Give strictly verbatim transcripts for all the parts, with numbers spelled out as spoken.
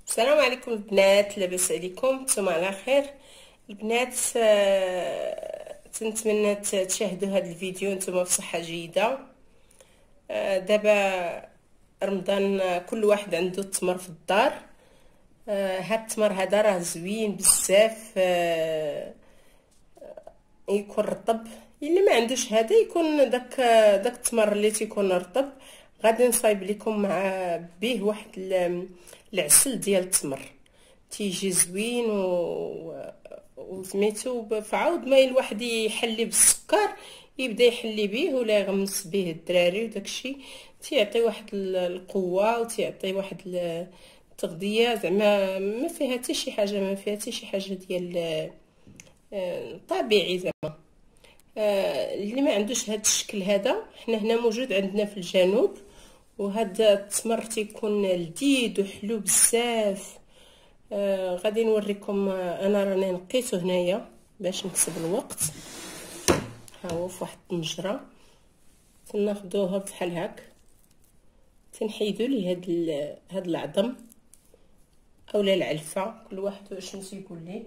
السلام عليكم البنات، لاباس عليكم؟ نتوما على خير البنات. آه، تنتمنى تشاهدوا هذا الفيديو نتوما بصحه جيده. آه، دابا رمضان، آه، كل واحد عنده التمر في الدار. آه، هاد التمر هذا راه زوين بزاف. آه، يكون رطب. اللي ما عندوش هذا يكون داك داك التمر اللي تيكون رطب. غادي نصايب لكم مع به واحد العسل ديال التمر، تيجي زوين و وسميتو. فعاود ما الواحد يحلي بالسكر، يبدا يحلي به ولا يغمس به الدراري وداكشي، تيعطي واحد القوه وتيعطي واحد التغذيه. زعما ما فيها حتى شي حاجه، ما فيها حتى شي حاجه ديال طبيعي زعما. آه اللي ما عندوش هذا الشكل هذا، حنا هنا موجود عندنا في الجنوب، وهذا التمر تيكون لذيذ وحلو بزاف. آه غادي نوريكم. آه انا راني نقيته هنايا باش نكسب الوقت. ها هو في واحد الطنجره، تناخذوها بحال هاك، تنحيدوا ليه هاد هاد العظم اولا العلفه، كل واحد شنو تيقول ليه.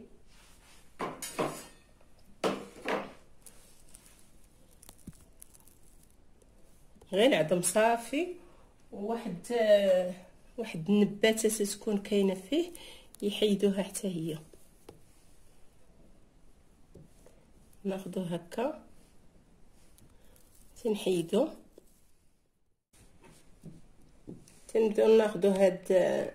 غير العظم صافي، وواحد آه واحد النباتة تكون كاينه فيه يحيدوها حتى هي. ناخذو هكا تنحيدو، تنبداو ناخذو هاد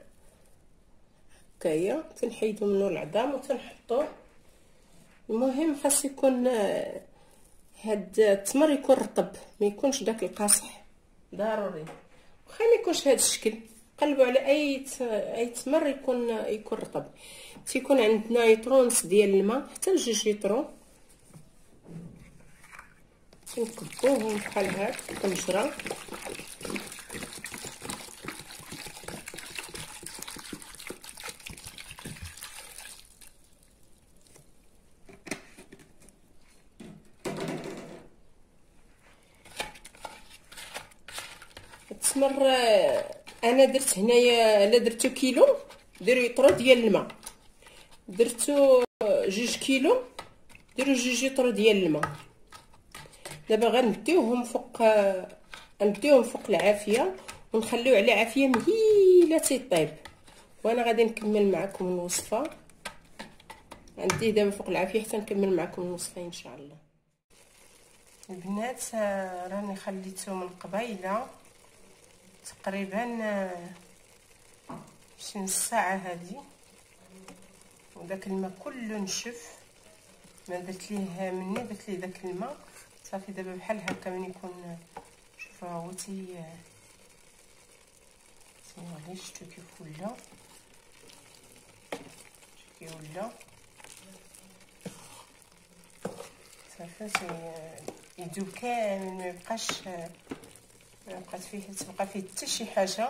هكايا تنحيدو منو العظام وتنحطوه. المهم خاص يكون هاد التمر يكون رطب، ما يكونش داك القاصح ضروري. واخا ما يكونش هاد الشكل، قلبوا على اي اي تمر يكون يكون رطب. تيكون عندنا يطرونس ديال الماء حتى لجوج يطرون، نكبوهم بحال هاك الطنجره. التمر انا درت هنايا، الا درتو كيلو ديروا يطرو ديال الماء، درتو جوج كيلو ديروا جوج يطرو ديال الماء. دابا غنديوهم فوق غنديوهم فوق العافيه ونخليو عليه عافيه مهيله تيطيب. وانا غادي نكمل معكم الوصفه، عندي دابا فوق العافيه حتى نكمل معكم الوصفه ان شاء الله. البنات راني خليته من قبيله تقريبا شي نص ساعه هذه، وداك الماء كله نشف، ما درت ليه مني درت ليه داك الماء صافي. دابا بحال هكا من يكون، شوفوا هو تي تي شفتو كيف ولا كيف ولا صافي يذوب كامل، ما يبقاش ما بقات فيه تبقى فيه حتى شي حاجه.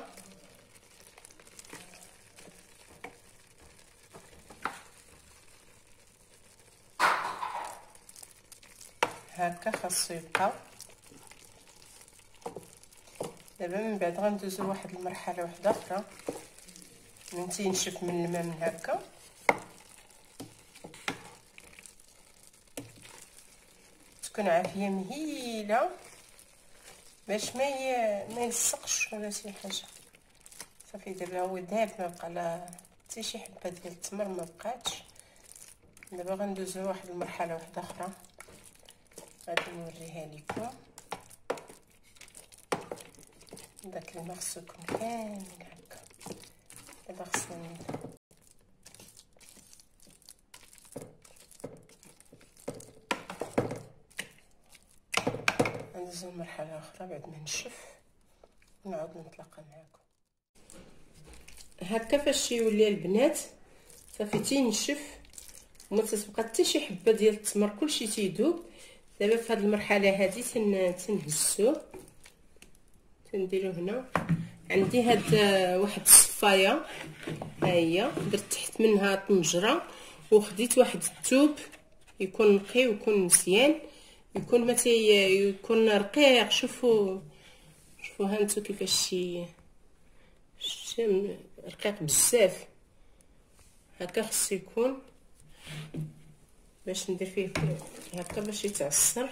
هكا خاصو يبقى. دابا من بعد غندوزو لواحد المرحله واحده اخرى من تينشف من الماء من هكا. تكون عافيه مهيله باش ما ما يلصقش ولا شي حاجه. صافي دابا هو ذاب، ما بقى لا حتى شي حبه ديال التمر ما بقاتش. دابا غندوزو لواحد المرحله واحده اخرى غادي نوريها لكم. داك الماء خصو يكون كامل هكا. دابا خصنا ندوزو لمرحله اخرى بعد ما نشف ونعاود نتلاقى معكم. هكا فاش يولي البنات صافي تينشف وما تتبقى حتى شي حبه ديال التمر، كلشي تيذوب. دابا في هذه المرحله هذه تن تنهزوه، تنديرو هنا. عندي هاد واحد الصفايه ها هي، درت تحت منها طنجره وخديت واحد الثوب يكون نقي ويكون مزيان، يكون ما تي يكون رقيق. شوفوا شوفوا ها انتو كيفاش شي رقيق بزاف. هكا خصو يكون باش ندير فيه هكا باش يتعصر.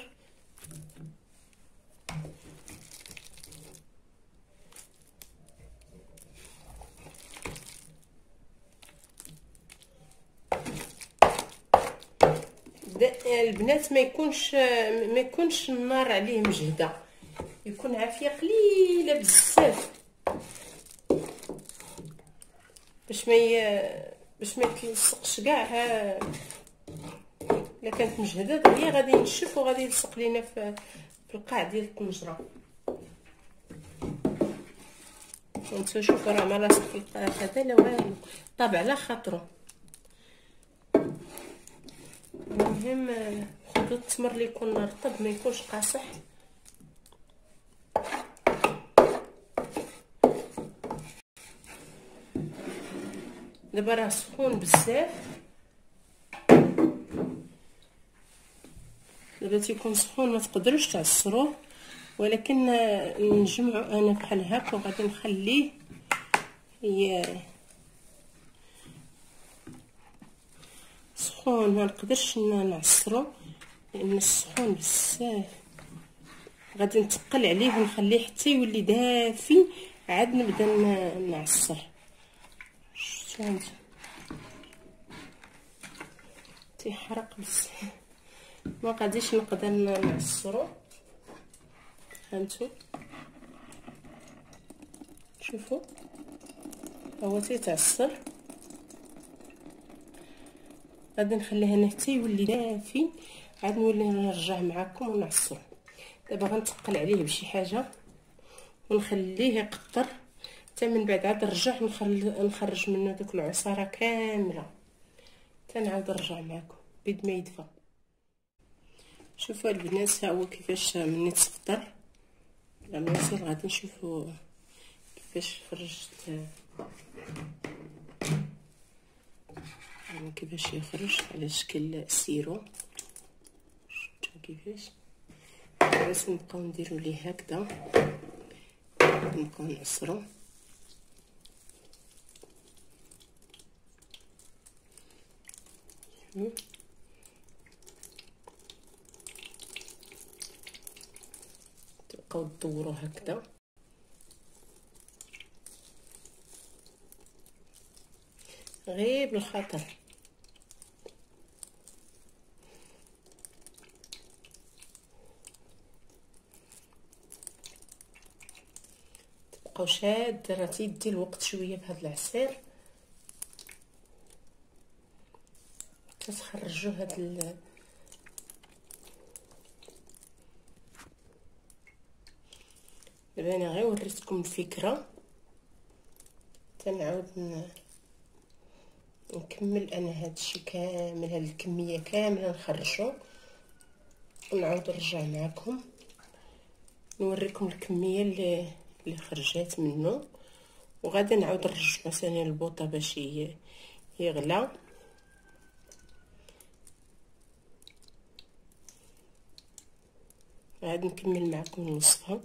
البنات ما يكونش ما يكونش النار عليه مجهده، يكون عافيه قليله بزاف باش ما ي... باش ما يتلصقش كاع. الا كانت مجهده هي غادي ينشف وغادي يلصق لينا في في القاع ديال الطنجره. وانتو شوفوا راه ما لاصق في القاع هذا لا والو، طاب على خاطرو. المهم خذوا التمر اللي يكون رطب ما يكونش قاصح. دابا راه سخون بزاف، دابا تيكون سخون ما تقدروش تعصروه، ولكن نجمعو انا بحال هكا وغادي نخليه ي... سخون ما نقدرش نعصرو لان السخون بزاف. غادي نتقل عليه ونخليه حتى يولي دافي عاد نبدا نعصر. شفتو هانتو تيحرق بزاف ما غاديش نقدر نعصرو. هانتو شوفوا هو تيتعصر، غادي نخليه هنا حتى يولي دافي عاد نولي نرجع معكم ونعصرو. دابا غنتقل عليه بشي حاجه ونخليه يقطر حتى من بعد عاد نرجع نخرج منه داك العصاره كامله تنعاود نرجع معكم بيد ما يدفى. شوفوا البنات ها هو كيفاش مني تفطر العصير. غادي نشوفوا كيفاش خرجت يعني كيفاش يخرج على شكل سيرو. شفتوا كيفاش بس نبقاو نديرو ليه هكذا نبقاو نعصرو. تبقاو تدورو هكذا غير بالخاطر. تبقاو شاد راه تيدي الوقت شويه بهذا العصير تخرجوا هاد ال... دابا انا غير وريتكم الفكره تنعاود ن... نكمل انا هادشي كامل، هاد الكميه كامله نخرجو ونعاود نرجع معكم نوريكم الكميه اللي اللي خرجات منه. وغادي نعاود نرجع مثلا البوطه باش يغلى. عاد نكمل معكم الوصفه.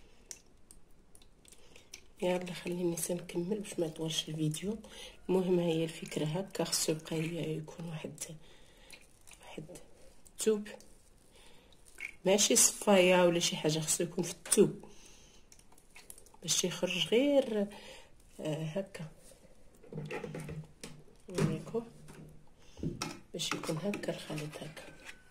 يلا خليني سنكمل باش ما يطولش الفيديو. المهم هي الفكره هكا خصو يبقى يكون واحد واحد الثوب ماشي صفايه ولا شي حاجه، خصو يكون في الثوب باش يخرج غير آه هكا. نوريكم باش يكون هكا الخليط هكا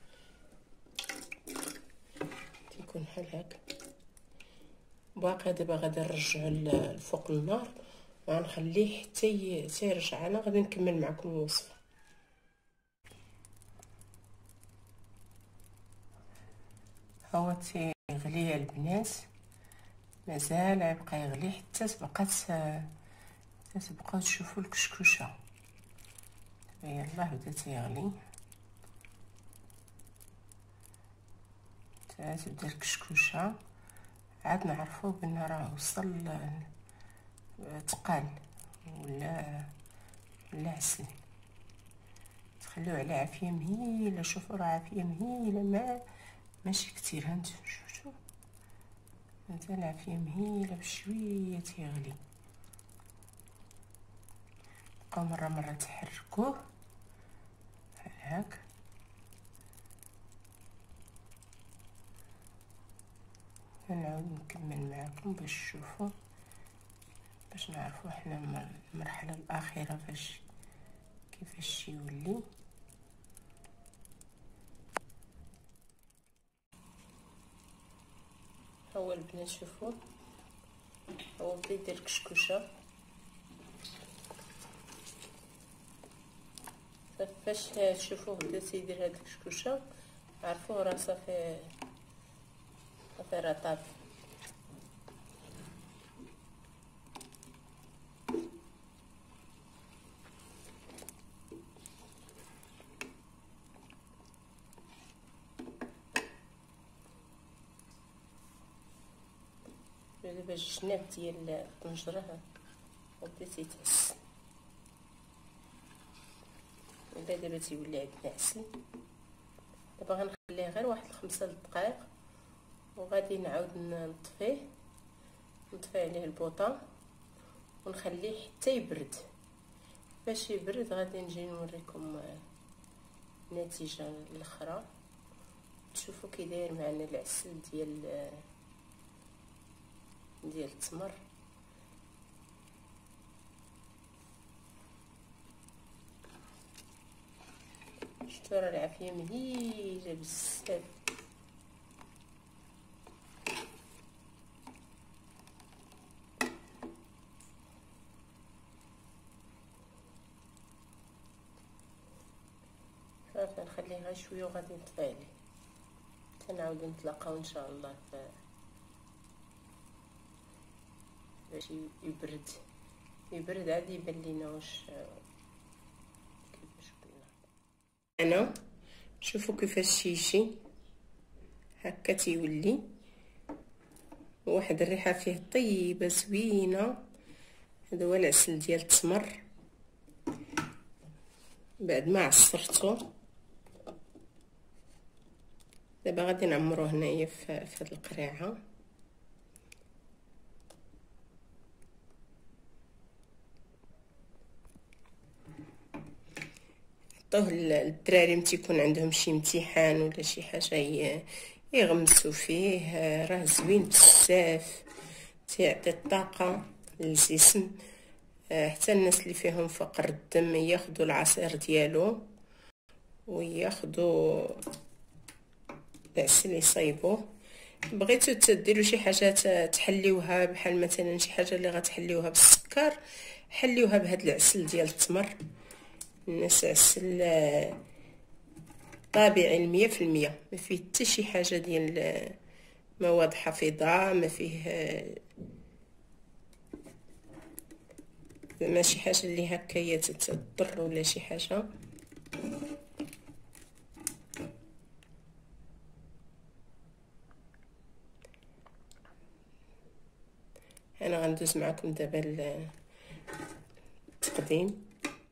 تيكون بحال هكا. باقي دابا غادي نرجعو لفوق النار وغنخليه حتى يرجع. انا غادي نكمل معكم الوصفه. هو تيغلي البنات مازال يبقى يغلي حتى تبقات تبقاو تشوفوا الكشكوشه. يلاه بدا تيغلي حتى تبدا الكشكوشه عاد نعرفوا بان راه وصل تقال ولا ولا عسل. تخلوه على عافيه مهيله. شوفوا راه عافيه مهيله ما ماشي كتير. هانتو شوفوا مازال عافيه مهيله بشويه تيغلي. تبقاو مره مره تحركوه بحال هاك. نعاود نكمل معكم باش تشوفوا، باش نعرفوا حنا المرحله الاخيره فاش كيفاش يولي. هو البنات شوفوا هو بدا يدير كشكوشه، فاش تشوفوه بدا تيدير هاد الكشكوشه عرفوه راه صافي صافي راه طاب. دابا الجناب ديال الطنجره بدا تيتعس، ولا دابا تيولي عندنا عسل. دابا غنخليه غير واحد خمسة دقائق وغادي نعاود نطفيه نطفي عليه البوطه ونخليه حتى يبرد. باش يبرد غادي نجي نوريكم النتيجه الاخرى، تشوفوا كي داير معنا العسل ديال ديال التمر. شفتوا راه العافيه مهيجه بزاف. صافي نخليه غير شويه وغادي نطفي عليه حتى نعاودو نتلاقاو ان شاء الله باش يبرد. يبرد عاد يبان لينا واش كيفاش بنا. انا شوفوا كيفاش يجي هكا تيولي واحد الريحه فيه طيبه زوينه. هذا هو العسل ديال التمر بعد ما عصرته. دابا غادي نعمروه هنايا في هاد القريعه. عطوه للدراري ملي تيكون عندهم شي امتحان ولا شي حاجه يغمسوا فيه، راه زوين بزاف، تيعطي الطاقه للجسم. حتى الناس اللي فيهم فقر الدم ياخذوا العصير ديالو وياخذوا العسل يصايبوه. بغيتو تديروا شي حاجه تحليوها بحال مثلا شي حاجه اللي غتحليوها بالسكر، حليوها بهذا العسل ديال التمر. الناس عسل طبيعي المية في المية، ما فيه حتى شي حاجه ديال مواد حافظه، ما فيه ماشي حاجه اللي هكايا تضر ولا شي حاجه. انا غندوز معكم دابا التقديم.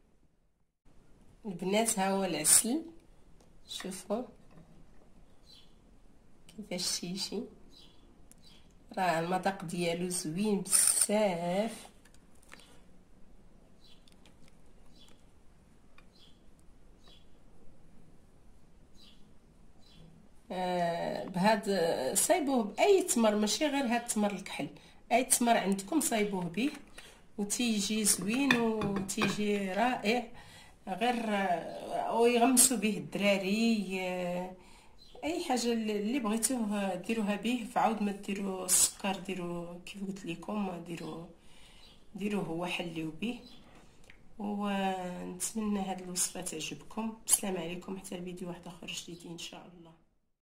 البنات ها هو العسل، شوفوا كيفاش تيجي، راه المذاق ديالو زوين بزاف. آه بهاد صايبوه باي تمر، ماشي غير هاد التمر الكحل، اي تمر عندكم صايبوه به وتيجي زوين وتيجي رائع. غير ويغمسوا به الدراري، اي حاجه اللي بغيتوه ديروها به. فعاود ما ديروا السكر، ديروا كيف قلت لكم، ديروا ديروه هو حليو به. ونتمنى هاد الوصفه تعجبكم. السلام عليكم، حتى الفيديو واحد اخر جديد ان شاء الله.